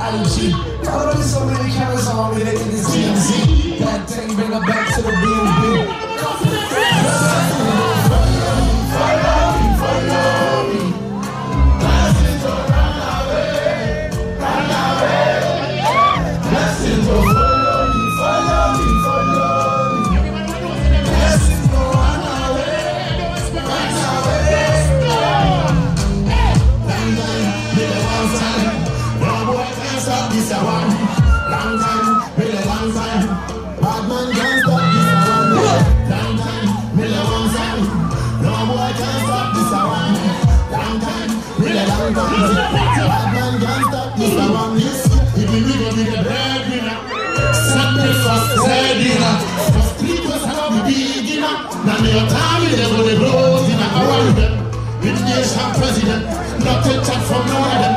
IG. Already so many cameras on me, they think it's TMZ. That thing bring her back to the B&B. Follow me. Blessings to run away. Blessings to follow me. Blessings to run away. Long time, no boy can't stop this one. Long time, really long time. Bad man can't stop this one. Long time, really long time. No boy can't stop this one. Long time, really long time. Bad man can't stop this one. If we go be the breadwinner, Sunday first dinner. First 3 years I love the beginner. Now your time is going to grow in a hour. With nation president, not a chat from nowhere.